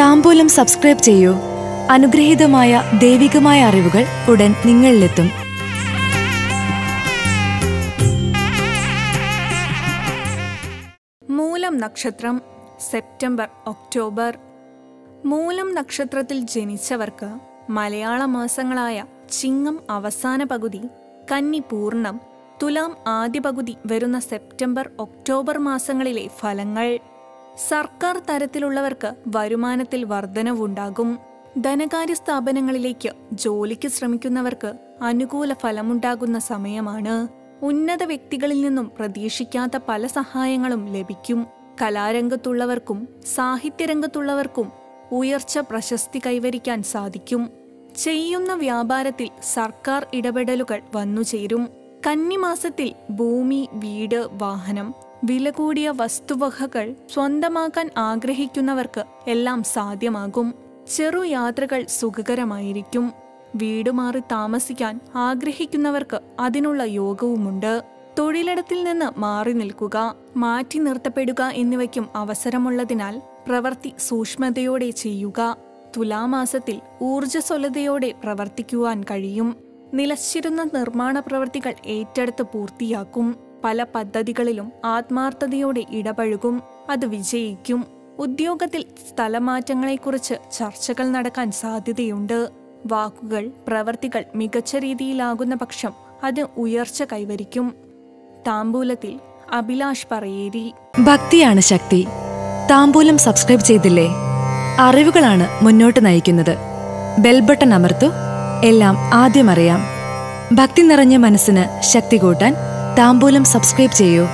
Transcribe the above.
താംബൂലം subscribe ചെയ്യൂ. അനുഗ്രഹീതമായ ദൈവികമായ അറിവുകൾ ഉടൻ നിങ്ങളിലെത്തും. മൂലം നക്ഷത്രം സെപ്റ്റംബർ ഒക്ടോബർ. മൂലം നക്ഷത്രത്തിൽ ജനിച്ചവർക്ക് മലയാള മാസങ്ങളായ ചിങ്ങം അവസാന പകുതി, കന്നി പൂർണ്ണം, തുലാം ആദ്യ പകുതി വരുന്ന സെപ്റ്റംബർ ഒക്ടോബർ മാസങ്ങളിലെ ഫലങ്ങൾ. സർക്കാർ തരത്തിലുള്ളവർക്ക് വരുമാനത്തിൽ വർധനവുണ്ടാകും. ധനകാര്യ സ്ഥാപനങ്ങളിലേക്ക് ജോലിക്ക് ശ്രമിക്കുന്നവർക്ക് അനുകൂല ഫലമുണ്ടാകുന്ന സമയമാണ്. ഉന്നത വ്യക്തികളിൽ നിന്നും പ്രതീക്ഷിക്കാത്ത പല സഹായങ്ങളും ലഭിക്കും. കലാരംഗത്തുള്ളവർക്കും സാഹിത്യരംഗത്തുള്ളവർക്കും ഉയർച്ച പ്രശസ്തി കൈവരിക്കാൻ സാധിക്കും. ചെയ്യുന്ന വ്യാപാരത്തിൽ സർക്കാർ ഇടപെടലുകൾ വന്നുചേരും. കന്നിമാസത്തിൽ ഭൂമി, വീട്, വാഹനം, വില കൂടിയ വസ്തുവകകൾ സ്വന്തമാക്കാൻ ആഗ്രഹിക്കുന്നവർക്ക് എല്ലാം സാധ്യമാകും. ചെറുയാത്രകൾ സുഖകരമായിരിക്കും. വീടുമാറി താമസിക്കാൻ ആഗ്രഹിക്കുന്നവർക്ക് അതിനുള്ള യോഗവുമുണ്ട്. തൊഴിലിടത്തിൽ നിന്ന് മാറി നിൽക്കുക, മാറ്റി നിർത്തപ്പെടുക എന്നിവയ്ക്കും അവസരമുള്ളതിനാൽ പ്രവൃത്തി സൂക്ഷ്മതയോടെ ചെയ്യുക. തുലാമാസത്തിൽ ഊർജ്ജസ്വലതയോടെ പ്രവർത്തിക്കുവാൻ കഴിയും. നിലച്ചിരുന്ന നിർമ്മാണ പ്രവൃത്തികൾ ഏറ്റെടുത്ത് പൂർത്തിയാക്കും. പല പദ്ധതികളിലും ആത്മാർത്ഥതയോടെ ഇടപഴകും. അത് വിജയിക്കും. ഉദ്യോഗത്തിൽ സ്ഥലമാറ്റങ്ങളെക്കുറിച്ച് ചർച്ചകൾ നടക്കാൻ സാധ്യതയുണ്ട്. വാക്കുകൾ, പ്രവൃത്തികൾ മികച്ച രീതിയിലാകുന്ന പക്ഷം അത് ഉയർച്ച കൈവരിക്കും. താംബൂലത്തിൽ അഭിലാഷ് പറയേരി. ഭക്തിയാണ് ശക്തി. താംബൂലം സബ്സ്ക്രൈബ് ചെയ്തില്ലേ? അറിവുകളാണ് മുന്നോട്ട് നയിക്കുന്നത്. ബെൽ ബട്ടൺ അമർത്തു. എല്ലാം ആദ്യം അറിയാം. ഭക്തി നിറഞ്ഞ മനസ്സിന് ശക്തി കൂട്ടാൻ താംബൂലം സബ്സ്ക്രൈബ് ചെയ്യൂ.